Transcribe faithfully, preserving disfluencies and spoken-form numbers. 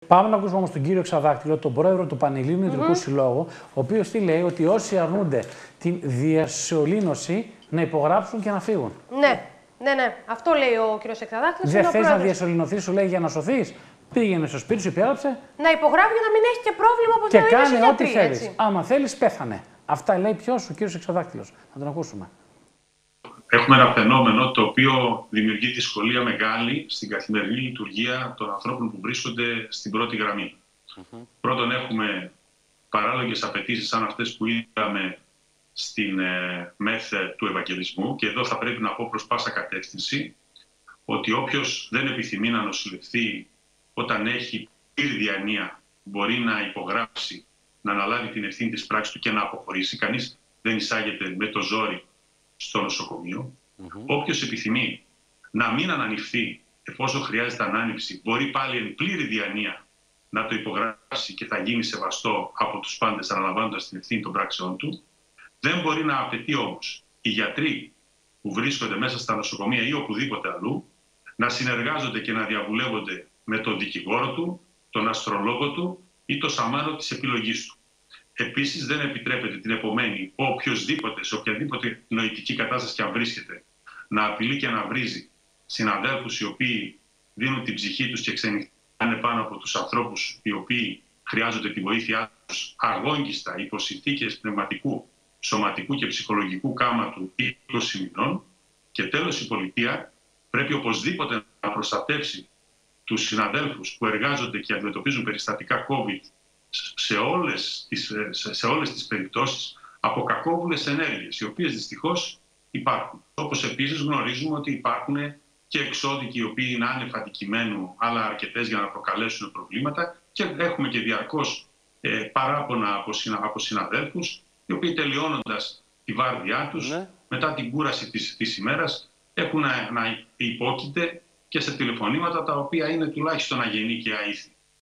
Πάμε να ακούσουμε όμως τον κύριο Εξαδάκτυλο, τον πρόεδρο του Πανελλήνιου Ιδρυτικού Mm-hmm. Συλλόγου, ο οποίος τι λέει, ότι όσοι αρνούνται την διασωλήνωση να υπογράψουν και να φύγουν. Ναι, ναι, ναι. Αυτό λέει ο κύριος Εξαδάκτυλος. Δεν θες να διασωληνωθείς, σου λέει, για να σωθείς. Πήγαινε στο σπίτι σου, υπέγραψε. Να υπογράφει για να μην έχει και πρόβλημα όπως και να κάνε ό,τι θέλει. θέλεις. Άμα θέλεις, πέθανε. Αυτά λέει ποιος, ο κύριος Εξαδάκτυλος. Να τον ακούσουμε. Έχουμε ένα φαινόμενο το οποίο δημιουργεί δυσκολία μεγάλη στην καθημερινή λειτουργία των ανθρώπων που βρίσκονται στην πρώτη γραμμή. Mm-hmm. Πρώτον, έχουμε παράλογες απαιτήσεις σαν αυτές που είδαμε στην ε, ΜΕΘ του Ευαγγελισμού, και εδώ θα πρέπει να πω προς πάσα κατεύθυνση ότι όποιος δεν επιθυμεί να νοσηλευθεί όταν έχει πλήρη διανοία μπορεί να υπογράψει, να αναλάβει την ευθύνη της πράξης του και να αποχωρήσει. Κανείς δεν εισάγεται με το ζόρι στο νοσοκομείο. Mm-hmm. Όποιος επιθυμεί να μην ανανυφθεί εφόσον χρειάζεται ανάνυψη, μπορεί πάλι εν πλήρη διανοία να το υπογράψει και θα γίνει σεβαστό από τους πάντες αναλαμβάνοντας την ευθύνη των πράξεών του. Δεν μπορεί να απαιτεί όμως οι γιατροί που βρίσκονται μέσα στα νοσοκομεία ή οπουδήποτε αλλού να συνεργάζονται και να διαβουλεύονται με τον δικηγόρο του, τον αστρολόγο του ή το σαμάνο της επιλογής του. Επίσης, δεν επιτρέπεται την επομένη οποιοσδήποτε, σε οποιαδήποτε νοητική κατάσταση και αν βρίσκεται, να απειλεί και να βρίζει συναδέλφους οι οποίοι δίνουν την ψυχή τους και ξενυχτάνε πάνω από τους ανθρώπους οι οποίοι χρειάζονται τη βοήθειά τους αγόγγιστα υπό συνθήκες πνευματικού, σωματικού και ψυχολογικού κάματου είκοσι μηνών. Και τέλος, η πολιτεία πρέπει οπωσδήποτε να προστατεύσει τους συναδέλφους που εργάζονται και αντιμετωπίζουν περιστατικά COVID σε όλες τις, σε, σε όλες τις περιπτώσεις από κακόβουλες ενέργειες, οι οποίες δυστυχώς υπάρχουν. Όπως επίσης γνωρίζουμε ότι υπάρχουν και εξώδικοι οι οποίοι είναι άνευ αντικειμένου, αλλά αρκετές για να προκαλέσουν προβλήματα, και έχουμε και διαρκώς ε, παράπονα από, συνα, από συναδέλφους, οι οποίοι τελειώνοντας τη βάρδιά τους, ναι, μετά την κούραση της, της ημέρας, έχουν να, να υπόκειται και σε τηλεφωνήματα τα οποία είναι τουλάχιστον αγενή και αήθη.